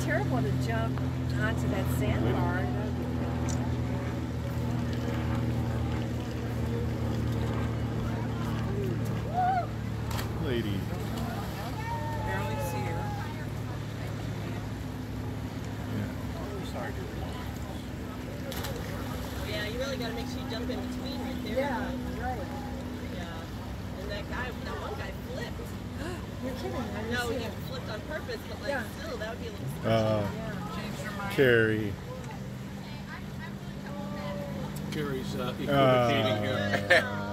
terrible to jump onto that sandbar. Lady. Barely see her. Yeah, you really got to make sure you jump in between right there. Yeah, right. Yeah. And that one guy flipped. You're kidding. No, he flipped on purpose, but like still, that would be a little sketchy. Changed her mind. Carrie. Carrie's equivocating here.